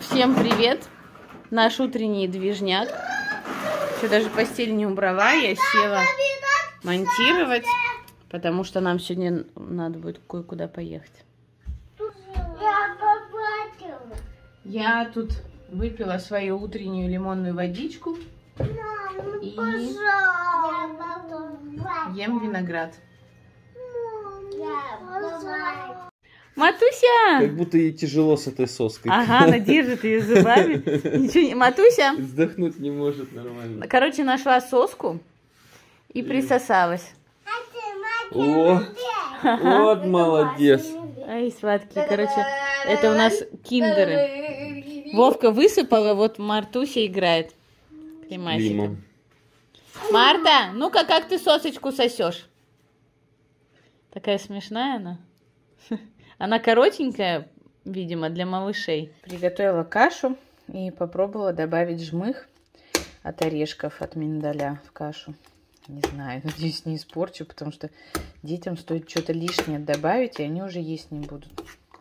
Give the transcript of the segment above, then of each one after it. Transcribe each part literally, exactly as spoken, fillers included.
Всем привет! Наш утренний движняк. Еще даже постель не убрала, я села монтировать, потому что нам сегодня надо будет кое-куда поехать. Я тут выпила свою утреннюю лимонную водичку и ем виноград. Матуся! Как будто ей тяжело с этой соской. Ага, она держит ее зубами. Ничего не... Матуся! Вздохнуть не может нормально. Короче, нашла соску и присосалась. О, вот молодец. Ай, сладкие. Короче, это у нас киндеры. Вовка высыпала, вот Мартуся играет. Климасиком. Марта, ну-ка, как ты сосочку сосешь? Такая смешная она. Она коротенькая, видимо, для малышей. Приготовила кашу и попробовала добавить жмых от орешков, от миндаля в кашу. Не знаю, надеюсь, не испорчу, потому что детям стоит что-то лишнее добавить, и они уже есть не будут.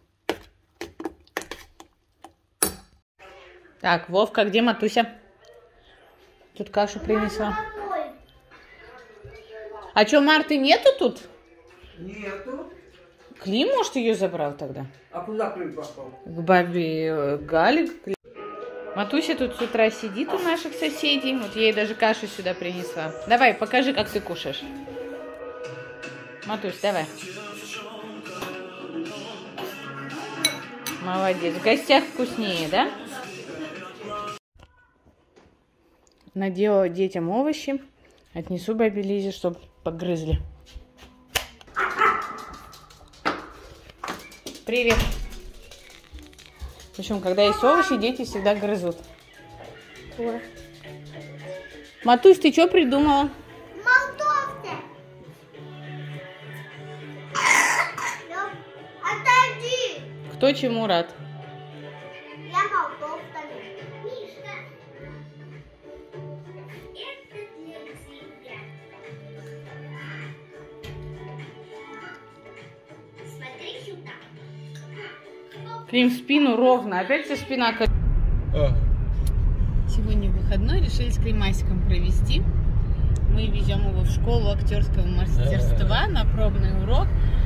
Так, Вовка, где Матуся? Тут кашу принесла. А что, Марты нету тут? Нету. Клим, может, ее забрал тогда? А куда Клим попал? К бабе Гале. Матуся тут с утра сидит у наших соседей. Вот я ей даже кашу сюда принесла. Давай, покажи, как ты кушаешь. Матусь, давай. Молодец. В гостях вкуснее, да? Наделала детям овощи. Отнесу бабе Лизе, чтобы погрызли. Привет. В общем, когда есть овощи, дети всегда грызут. Ой. Матусь, ты что придумала? Молдовка. Отойди. Кто чему рад? Я молдовка. Мишка. Это для тебя. Смотри сюда. Клим, спину ровно. Опять вся спина. А. Сегодня выходной, решили с Климасиком провести. Мы везем его в школу актерского мастерства на пробный урок.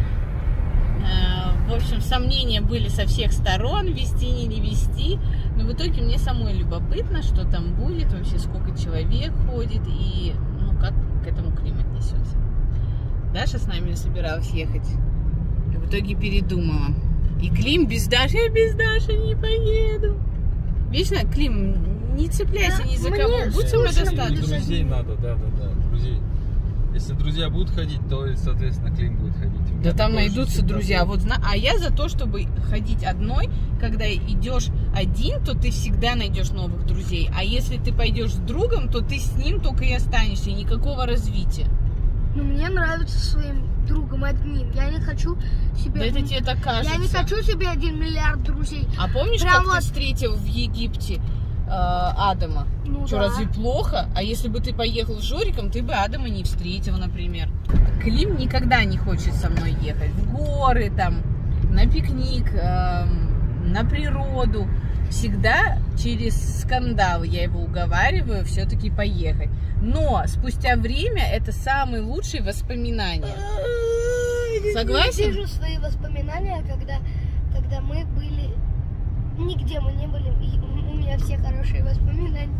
В общем, сомнения были со всех сторон, вести, не вести. Но в итоге мне самой любопытно, что там будет, вообще сколько человек ходит и ну, как к этому Клим отнесется. Даша с нами собиралась ехать. И в итоге передумала. И Клим без Даши, я без Даши не поеду. Вечно, Клим, не цепляйся да, ни за кого, будь со мной достаточно. Друзей надо, да, да, да, друзей. Если друзья будут ходить, то, соответственно, Клим будет ходить. Да там найдутся друзья. Вот, а я за то, чтобы ходить одной. Когда идешь один, то ты всегда найдешь новых друзей. А если ты пойдешь с другом, то ты с ним только и останешься. И никакого развития. Ну, мне нравится своим другом одним. Я не хочу себе... Да это тебе так кажется. Я не хочу себе один миллиард друзей. А помнишь, Прям как вот... ты встретил в Египте э, Адама? Ну, что, да. разве плохо? А если бы ты поехал с Жориком, ты бы Адама не встретил, например. Клим никогда не хочет со мной ехать. В горы, там, на пикник, э, на природу. Всегда через скандал я его уговариваю все-таки поехать. Но спустя время это самые лучшие воспоминания. Согласен? Я вижу свои воспоминания, когда, когда мы были... Нигде мы не были. У меня все хорошие воспоминания.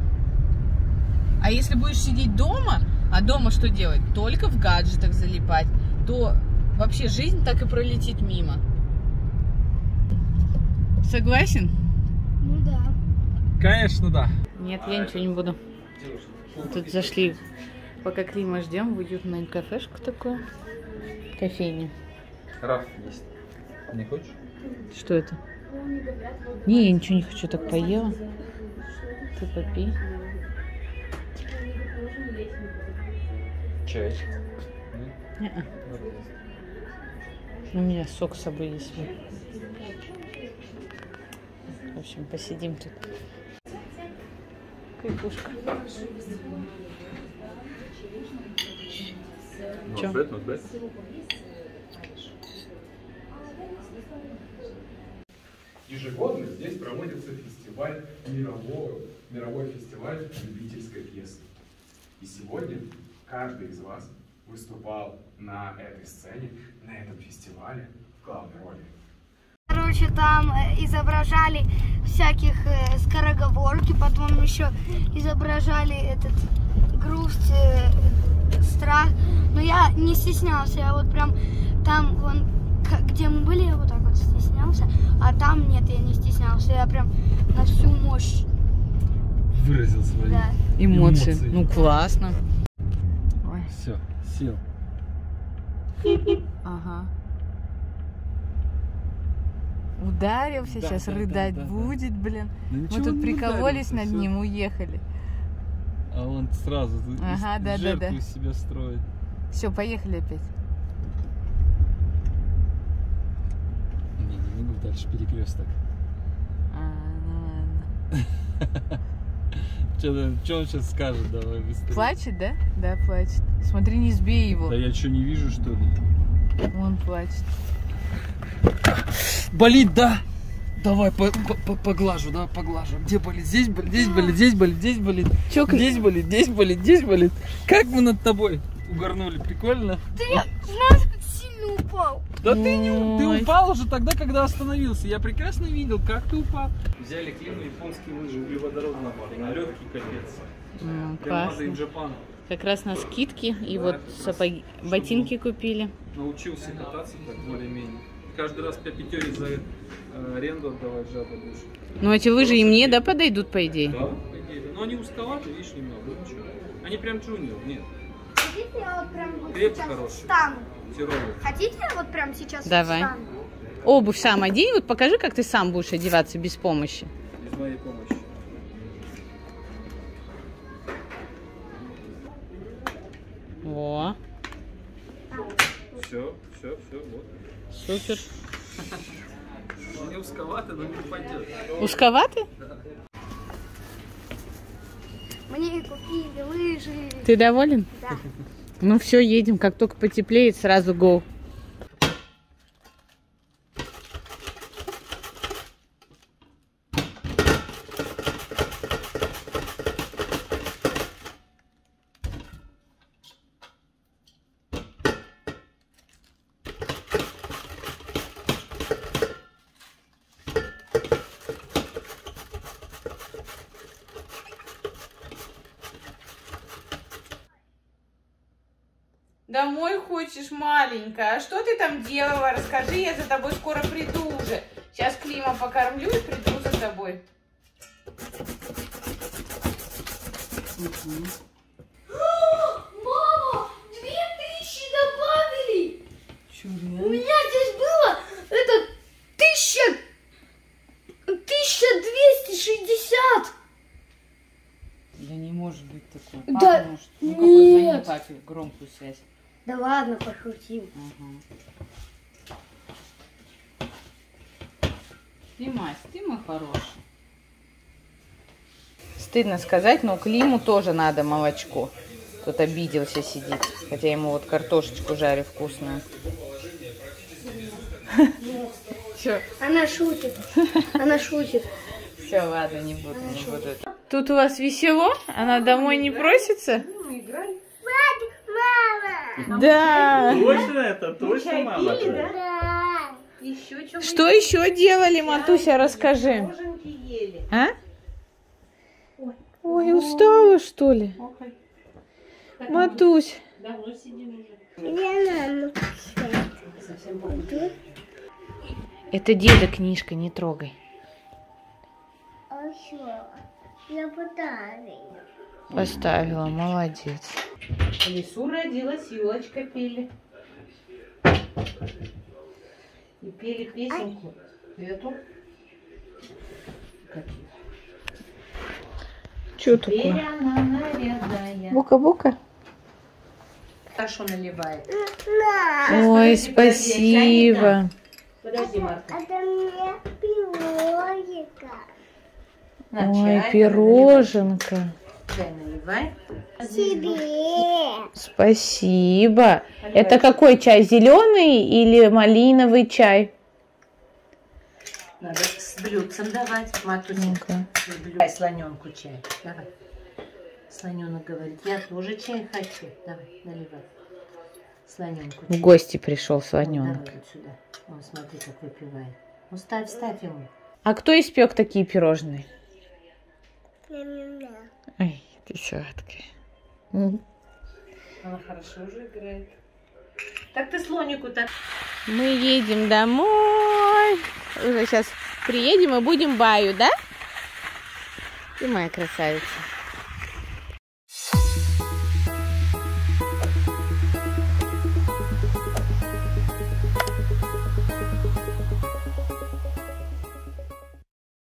А если будешь сидеть дома, а дома что делать? Только в гаджетах залипать, то вообще жизнь так и пролетит мимо. Согласен? Ну да. Конечно, да. Нет, я ничего не буду. Тут зашли, пока Клима ждем, в уютную кафешку такую. Кофейню. Раф есть. Не хочешь? Что это? Не, я ничего не хочу, так поела. Ты попей. Чай. Не-а. У меня сок с собой есть. В общем, посидим тут. Кайфушка. Чё? Not bad, not bad. Ежегодно здесь проводится фестиваль, мировой, мировой фестиваль любительской пьесы. И сегодня каждый из вас выступал на этой сцене, на этом фестивале в главной роли. Короче, там изображали всяких э, скороговорки, потом еще изображали этот грусть, э, страх. Но я не стеснялся, я вот прям там, вон, где мы были, я вот так вот стеснялся, а там нет, я не стеснялся, я прям на всю мощь выразил свои да. Эмоции. эмоции. Ну классно. Ой. Все, сел. Ага. Ударился, Да, сейчас да, рыдать да, да, будет, да. блин. Да Мы ничего он тут не прикололись ударился, над всё. ним, уехали. А он сразу Ага, из- да, да, жертву да. из себя строит. Все, поехали опять. Не, не могу дальше перекресток. А, ну ладно. Что он сейчас скажет? Давай быстрее. Плачет, да? Да, плачет. Смотри, не сбей его. Да я что, не вижу, что ли? Он плачет. Болит, да? Давай, по по по поглажу, да, поглажу. Где болит? Здесь болит, здесь болит, здесь болит, здесь болит. Чё, Здесь болит, здесь болит, здесь болит. Как мы над тобой угорнули, прикольно? Ты знаешь, как сильно упал. Да ты не у- ты Ой. упал уже тогда, когда остановился. Я прекрасно видел, как ты упал. Взяли климу, японские лыжи, углеводородные, легкий капец. Ну, Прям классно. in Japan. Как раз на скидки. И вот сапоги, ботинки купили. Научился кататься так более-менее. Каждый раз по пятере за э, аренду отдавать жаба будешь. Ну, эти лыжи и мне, да, подойдут, по идее? Да, по идее, да. Но они узковаты, видишь, немного. Ну, ничего. Они прям джуниор, нет. Хотите, я вот прям вот Крепко сейчас хороший. встану? Тяжелый. Хотите, я вот прям сейчас Давай. встану? Обувь сам одень. Вот покажи, как ты сам будешь одеваться без помощи. Без моей помощи. О, Все, все, все, вот. супер. Они узковаты, но не пойдет. Узковаты? Мне купили лыжи. Ты доволен? Да. Ну все, едем. Как только потеплеет, сразу go. Домой хочешь, маленькая? А что ты там делала? Расскажи, я за тобой скоро приду уже. Сейчас Клима покормлю и приду за тобой. Мама, две тысячи добавили. Чё, У меня здесь было это тысяча, тысяча двести шестьдесят. Да не может быть такого. Да Папа может. Ну какой звони нет. папе, громкую связь. Да ладно, пошутим. Ага. Ты, Мась, ты мой хороший. Стыдно сказать, но Климу тоже надо молочко. Тут обиделся сидит. Хотя ему вот картошечку жарю вкусную. Все, Она шутит. Она шутит. все, ладно, не буду, не буду. Тут у вас весело? Она домой не просится? Мама! Да. Точно это? Точно, мама? Да! Что еще делали, Матуся, расскажи. А? Ой, устала, что ли? Матусь. Это деда книжка, не трогай. А что? Я подарила. Поставила, молодец. В лесу родилась елочка, пели. И пели песенку эту. Что такое? Она нарядная. Бука-бука? Хорошо наливает. Ой, спасибо. Подожди, Марта. Это мне пирожика. На, Ой, чай, пироженка. Чай наливай. Тебе. Спасибо. Это какой чай? Зеленый или малиновый чай? Надо с блюдцем давать. Матуся, Ну-ка. давай слоненку чай. Давай. Слоненок говорит, я тоже чай хочу. Давай, наливай. Слоненку В чай. гости пришел Вон, слоненок. давай вот сюда. Он, смотри, как выпивает. Ну, ставь, ставь ему. А кто испек такие пирожные? Мя-мя-мя. Ай, ты сладкая. М. Она хорошо уже играет. Так ты слонику так. Мы едем домой. Уже сейчас приедем и будем баю, да? Ты моя красавица.